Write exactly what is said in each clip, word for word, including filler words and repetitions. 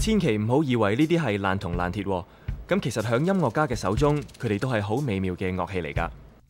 千祈唔好以為呢啲係爛銅爛鐵喎，咁其實響音樂家嘅手中，佢哋都係好美妙嘅樂器嚟㗎。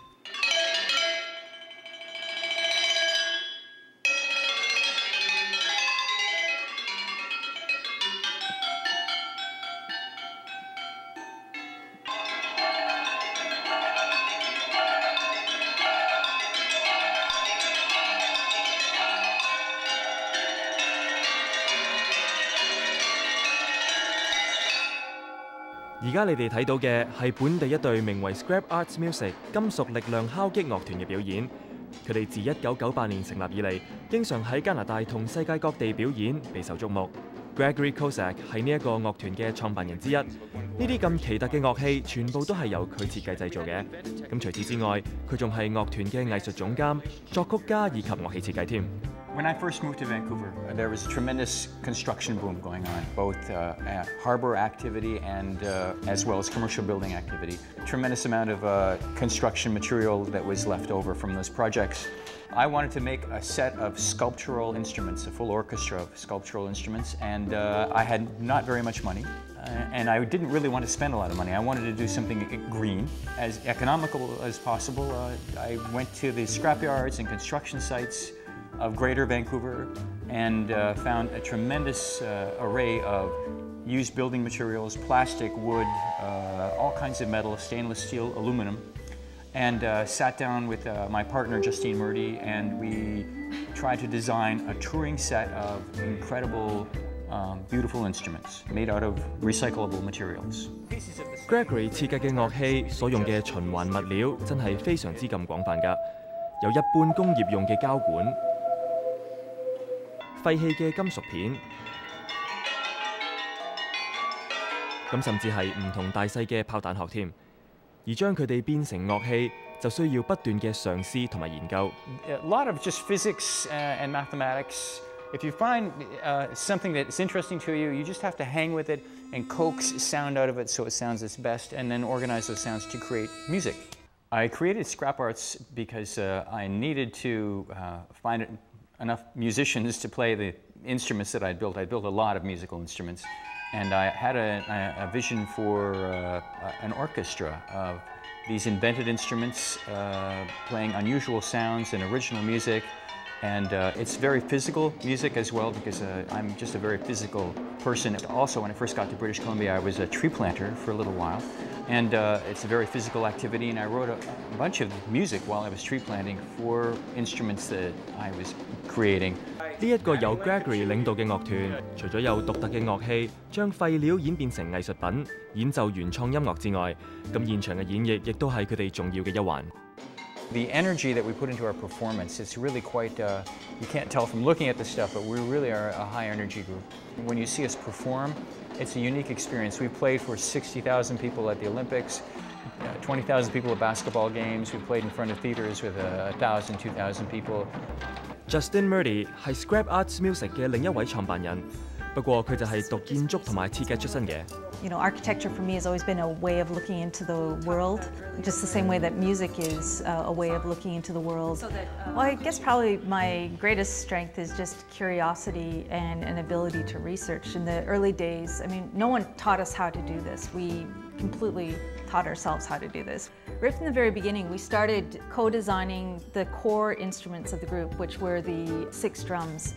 而家你哋睇到嘅係本地一隊名為 ScrapArtsMusic 金屬力量敲擊樂團嘅表演。佢哋自一九九八年成立以嚟，經常喺加拿大同世界各地表演，備受矚目。Gregory Kozak 係呢一個樂團嘅創辦人之一。呢啲咁奇特嘅樂器，全部都係由佢設計製造嘅。咁除此之外，佢仲係樂團嘅藝術總監、作曲家以及樂器設計添。 When I first moved to Vancouver, there was a tremendous construction boom going on, both uh, harbor activity and uh, as well as commercial building activity. A tremendous amount of uh, construction material that was left over from those projects. I wanted to make a set of sculptural instruments, a full orchestra of sculptural instruments, and uh, I had not very much money. Uh, and I didn't really want to spend a lot of money. I wanted to do something green, as economical as possible. Uh, I went to the scrapyards and construction sites of Greater Vancouver and uh, found a tremendous uh, array of used building materials, plastic, wood, uh, all kinds of metal, stainless steel, aluminum, and uh, sat down with uh, my partner Justine Murdy, and we tried to design a touring set of incredible, um, beautiful instruments made out of recyclable materials. Gregory 設計嘅樂器所用嘅循環物料真係非常之咁廣泛㗎，有一般工業用嘅膠管、廢棄嘅金屬片，咁甚至係唔同大細嘅炮彈殼添。而將佢哋變成樂器，就需要不斷嘅嘗試同埋研究。 A lot of just physics and mathematics. If you find uh, something that's interesting to you, you just have to hang with it and coax sound out of it so it sounds its best, and then organize those sounds to create music. I created Scrap Arts because uh, I needed to uh, find enough musicians to play the instruments that I built. I built a lot of musical instruments. And I had a, a vision for uh, an orchestra of these invented instruments uh, playing unusual sounds and original music. And uh, it's very physical music as well, because uh, I'm just a very physical person. Also, when I first got to British Columbia, I was a tree planter for a little while. And uh, it's a very physical activity, and I wrote a, a bunch of music while I was tree planting for instruments that I was creating. 呢一個由 Gregory 領導嘅樂團，除咗有獨特嘅樂器，將廢料演變成藝術品，演奏原創音樂之外，咁現場嘅演繹亦都係佢哋重要嘅一環。 The energy that we put into our performance is really quite, uh, you can't tell from looking at the stuff, but we really are a high energy group. When you see us perform, it's a unique experience. We played for sixty thousand people at the Olympics, uh, twenty thousand people at basketball games. We played in front of theaters with uh, one thousand, two thousand people. Justine Murdy 係 ScrapArtsMusic 嘅另一位創辦人，不過佢就係讀建築同埋設計出身嘅。 You know, architecture for me has always been a way of looking into the world, just the same way that music is uh, a way of looking into the world. Well, I guess probably my greatest strength is just curiosity and an ability to research. In the early days, I mean, no one taught us how to do this. We completely taught ourselves how to do this. Right from the very beginning, we started co-designing the core instruments of the group, which were the six drums.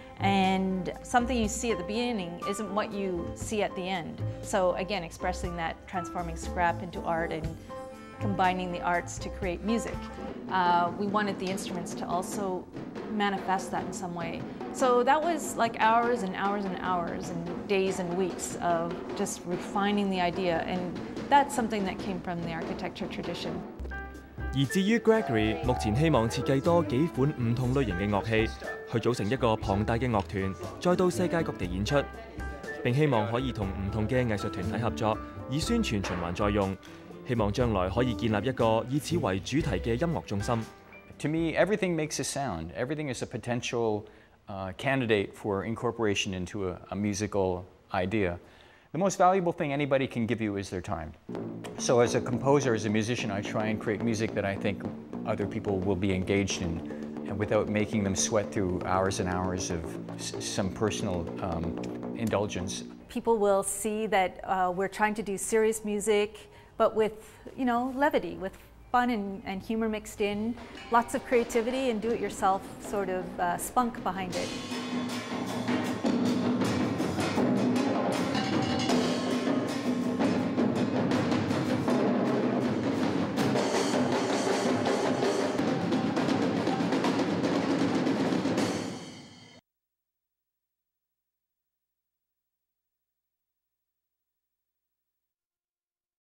And something you see at the beginning isn't what you see at the end. So again, expressing that, transforming scrap into art and combining the arts to create music. Uh, we wanted the instruments to also manifest that in some way. So that was like hours and hours and hours and days and weeks of just refining the idea, and that's something that came from the architecture tradition. 而至於 Gregory 目前希望設計多幾款唔同類型嘅樂器，去組成一個龐大嘅樂團，再到世界各地演出。並希望可以同唔同嘅藝術團體合作，以宣傳循環再用。希望將來可以建立一個以此為主題嘅音樂中心。 To me, everything makes a sound. Everything is a potential uh, candidate for incorporation into a, a musical idea. The most valuable thing anybody can give you is their time. So as a composer, as a musician, I try and create music that I think other people will be engaged in, and without making them sweat through hours and hours of s some personal um, indulgence. people will see that uh, we're trying to do serious music, but with, you know, levity, with fun and, and humor mixed in, lots of creativity and do-it-yourself sort of uh, spunk behind it.